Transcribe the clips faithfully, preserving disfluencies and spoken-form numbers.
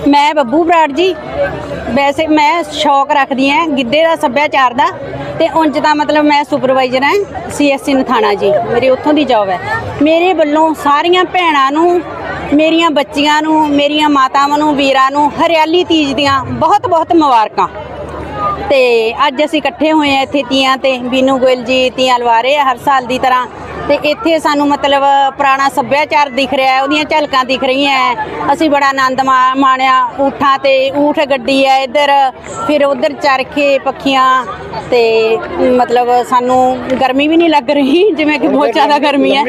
मैं बब्बू बराड़ जी। वैसे मैं शौक रखदी हाँ गिद्धे का सभ्याचार का, तो उंज का मतलब मैं सुपरवाइजर हाँ सी एस सी नथाना जी, मेरी उत्थों की जॉब है। मेरे वालों सारिया भैनों नूं, मेरिया बच्चियां नूं, मेरिया मातावां नूं, वीरां नूं हरियाली तीज दियां बहुत बहुत मुबारकां। ते अज असीं इकट्ठे होए हैं इत्थे तियां ते बीनू गोयल जी तियां लवा रहे हर साल की तरह। तो इत्थे सानू मतलब पुराना सभ्याचार दिख रहा है, उहदियां झलकां दिख रही हैं। असीं बड़ा आनंद मा माणिया। ऊठां ते ऊठ गड्डी है इधर, फिर उधर चरखे पखियां, ते मतलब सानू गर्मी भी नहीं लग रही जिवें कि बहुत ज़्यादा गर्मी है।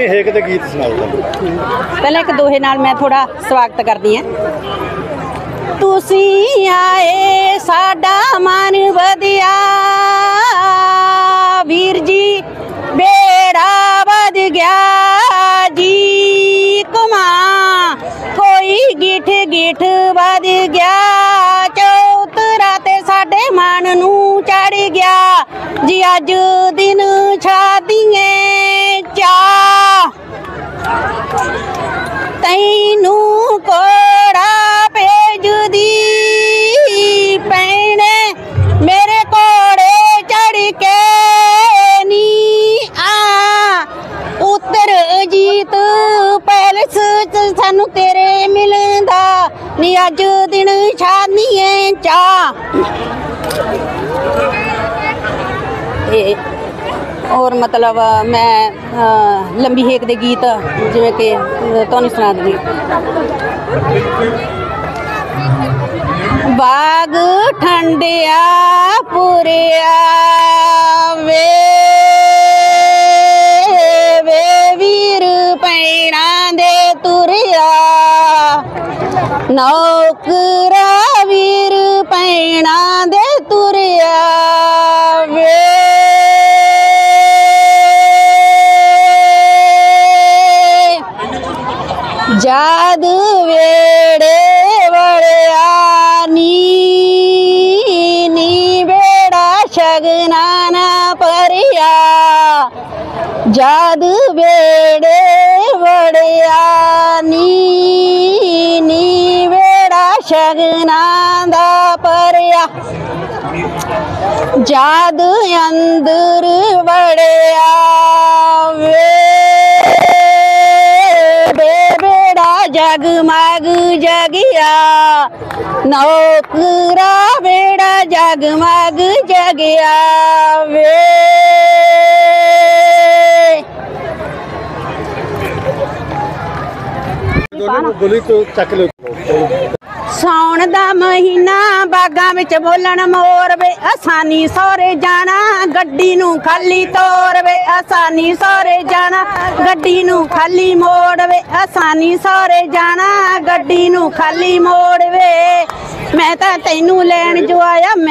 पहले एक दोहे नाल मैं थोड़ा स्वागत करदी हां। तुसीं आए साडा मन वधिया वीर जी, बेड़ा वध गया जी कुमा, कोई गिठ गिठ वध गया, चौतरा ते साडे मन नू चढ़ गया जी, अज दिन शादियें चा तैनू कोड़ा भेजदी पैने, मेरे कोड़े चढ़ के नी आ, उत्तर जीत पैलस सानू तेरे मिलदा नी, अज दिन शादियें चा। और मतलब मैं आ, लंबी हेक दे गीत जिवें कि तुहानूं सुना दी। बाग ठंडिया पुरिया वे वे वीर पैणा दे तुरिया, नौकरा वीर पैणा दे तुरिया वे, जाद वेड़े बड़िया नी, नी बेड़ा शगना ना परिया, जाद वेड़े बड़िया नी, नी बेड़ा शगना दा परिया, जाद अंदर बड़िया वे जगमग जगिया, नौकरा बेड़ा जगमग जगिया वे। बोली तो चक लो। साउण दा महीना बागां विच बोलन मोर वे, आसानी सौरे जाना गड्डी नू खाली तोर वे, आसानी सौरे जाना गड्डी नू खाली मोड़ वे, आसानी सौरे जाना गड्डी नू खाली मोड़ वे, मैं तां तैनू लैण जो आया मैं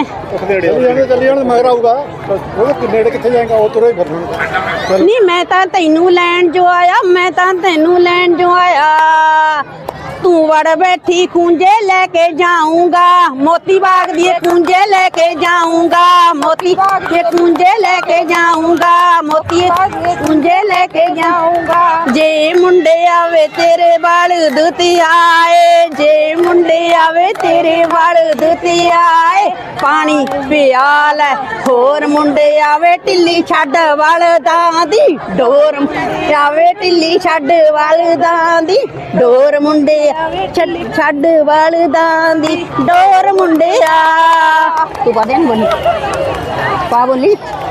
नहीं, मैं तां तैनू लैण जो आया, मैं तां तैनू लैण जो आया, तू वड़ बैठी कुंजे लेके जाऊंगा, मोती बाग दिए कुंजे लेके जाऊंगा, मोती बाग के कुंजे लेके जाऊंगा, मोती कुंजे लेके जाऊंगा, जे मुंडे आवे तेरे बाल दुती आए, जे मुंडे आवे तेरे बाल दुती आए, पानी पियाल होर मुंडे आवे टिल्ली छड़ वाल दांदी, डोर आवे टिल्ली छड़ वाल दांदी, डोर मुंडे छड़ छड़ वाल दांदी, डोर मुंडिया। तू पा दे बोली पा बोली।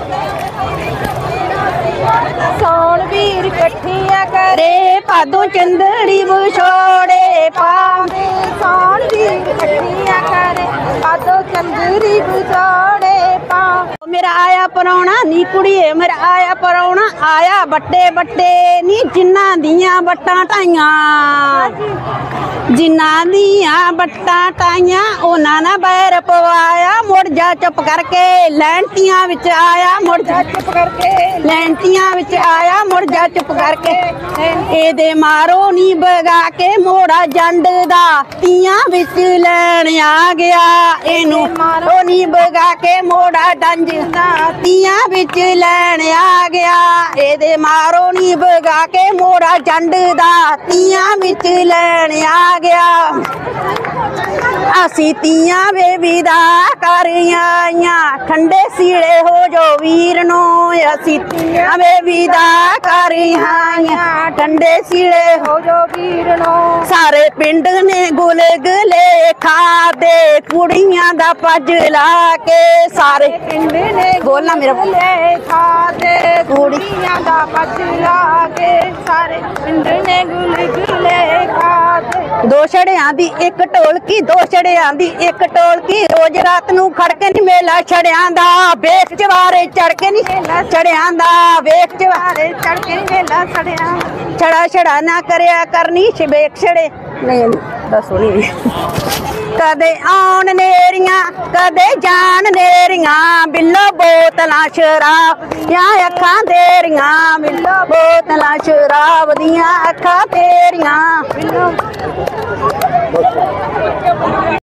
सौण वीर कठिया करे पादों चंदड़ी बुछोड़े पावे, सौण वीर कठिया करे पादों चंदड़ी बुछोड़े पावे, मेरा आया परौना नी कुड़िए, मेरा आया परौना आया बट्टे बट्टे नी, जिन्ना दियां बट्टां टाइयां, जिन्ना दियां बट्टां टाइयां उन्हां ना बैर पवाया, मुड़ जा चुप करके लैंटियां विच आया, मुड़ जा चुप करके लैंटियां विच आया, मुड़ जा चुप करके, एदे मारो नी बगा के मोड़ा जंड दा, तियां विच लैण आ गया, एनू मारो नी बगा के मोड़ा डंज दा, तियां विच लैण आ गया, एदे मारो नी बगा के मोड़ा जंड दा, तियां विच लैण आ गया, ਅਸੀਂ ਤੀਆਂ ਵੇ ਵਿਦਾ ਕਰ ਆਈਆਂ ਠੰਡੇ ਸੀਲੇ ਹੋ ਜੋ ਵੀਰ ਨੂੰ ਅਸੀਂ ਤੀਆਂ ਵੇ ਵਿਦਾ ਕਰ ਆਈਆਂ ਠੰਡੇ ਸੀਲੇ ਹੋ ਜੋ ਵੀਰ ਨੂੰ ਸਾਰੇ ਪਿੰਡ ਨੇ ਗੁਲਗੁਲੇ ਖਾਦੇ ਕੁੜੀਆਂ ਦਾ ਪੱਜ ਲਾ ਕੇ ਸਾਰੇ ਪਿੰਡ ਨੇ ਬੋਲਣਾ ਮੇਰਾ ਗੁਲਗੁਲੇ ਖਾਦੇ ਕੁੜੀਆਂ ਦਾ ਪੱਜ ਲਾ ਕੇ ਸਾਰੇ ਪਿੰਡ ਨੇ ਗੁਲਗੁਲੇ ਖਾਦੇ ਦੋ ਛੜਿਆਂ ਦੀ ਇੱਕ ਢੋਲਕੀ ਦੋ ਛੜਿਆਂ ਦੀ ਇੱਕ ਢੋਲਕੀ ਰੋਜ਼ ਰਾਤ ਨੂੰ ਖੜਕੇ ਨੀ ਮੇਲਾ ਛੜਿਆਂ ਦਾ ਵੇਖ ਚਵਾਰੇ ਚੜ ਕੇ ਨੀ ਮੇਲਾ ਛੜਿਆਂ ਦਾ ਵੇਖ ਚਵਾਰੇ ਚੜ ਕੇ ਨੀ ਮੇਲਾ ਛੜਿਆਂ ਛੜਾ ਛੜਾ ਨਾ ਕਰਿਆ ਕਰਨੀ ਵੇਖ ਛੜੇ ਨਹੀਂ ਦੱਸੋ ਨਹੀਂ ਕਦੇ ਆਉਣ ਨੇਰੀਆਂ ਕਦੇ ਜਾਣ ਨੇਰੀਆਂ ਬਿੱਲੋ ਬੋਤਲਾਂ ਸ਼ਰਾਬ ਦੀਆਂ ਅੱਖਾਂ ਤੇਰੀਆਂ ਬਿੱਲੋ ਬੋਤਲਾਂ ਸ਼ਰਾਬ ਦੀਆਂ ਅੱਖਾਂ ਤੇਰੀਆਂ ਬਿੱਲੋ